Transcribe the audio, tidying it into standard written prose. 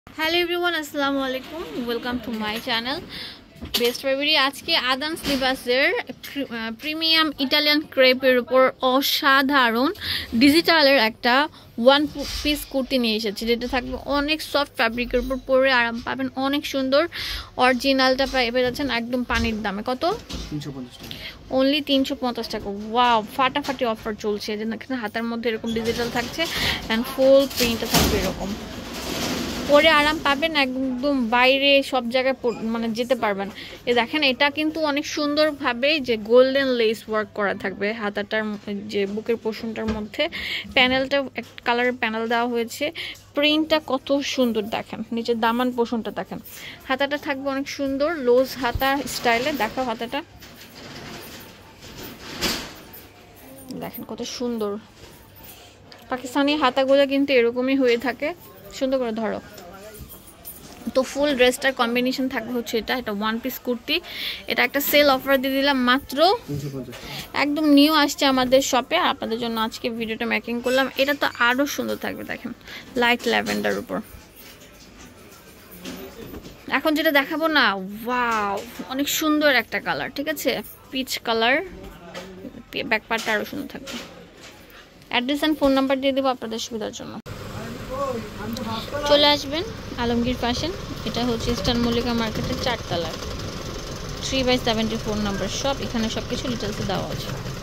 Hello everyone, assalamu alaikum. Welcome to my channel Best February. আজকে আদান স্লিভাসের premium Italian ক্রেপের উপর অসাধারণ ডিজিটালের একটা ওয়ান পিস কুর্তি নিয়ে এসেছি, যেটা থাকবে অনেক সফট ফ্যাব্রিকের উপর, পরে আরাম পাবেন, অনেক সুন্দর। অরিজিনালটা পেয়ে যাচ্ছেন একদম পানির দামে। কত? 350 টাকা, অনলি 350 টাকা। ওয়াও, ফাটাফাটি অফার চলছে। যে হাতের মধ্যে এরকম ডিজিটাল থাকছে অ্যান্ড ফুল প্রিন্টটা থাকবে এরকম, পরে আরাম পাবেন, একদম বাইরে সব জায়গায় মানে যেতে পারবেন। এ দেখেন, এটা কিন্তু অনেক সুন্দরভাবে যে গোল্ডেন লেস ওয়ার্ক করা থাকবে হাতাটার, যে বুকের পোর্শনটার মধ্যে প্যানেলটা এক কালারের প্যানেল দেওয়া হয়েছে। প্রিন্টটা কত সুন্দর দেখেন, নিচের দামান পোর্শনটা দেখেন। হাতাটা থাকবে অনেক সুন্দর লোজ হাতা স্টাইলে। দেখো হাতাটা দেখেন কত সুন্দর। পাকিস্তানি হাতাগুলো কিন্তু এরকমই হয়ে থাকে। সুন্দর করে ধরো তো। ফুল ড্রেসটার কম্বিনেশন থাকবে হচ্ছে এটা ওয়ান পিস কুর্তি। এটা একটা সেল অফার দিয়ে দিলাম মাত্র 350, একদম নিউ আসছে আমাদের শপে। আপনাদের জন্য আজকে ভিডিওটা মেকিং করলাম। এটা তো আরো সুন্দর থাকবে, দেখেন লাইট ল্যাভেন্ডার উপর। এখন যেটা দেখাবো না, ওয়াও অনেক সুন্দর একটা কালার, ঠিক আছে, পিচ কালার। ব্যাক পার্টটা আরো সুন্দর থাকবে। অ্যাড্রেস এন্ড ফোন নাম্বার দিয়ে দেবো আপনাদের সুবিধার জন্য। চলে আসবেন আলমগীর ফ্যাশন, এটা হচ্ছে ইস্টার্ন মল্লিকা মার্কেটের 4 তলায় 3/74 নাম্বার শপ। এখানে সবকিছু ডিটেলসে দেওয়া আছে।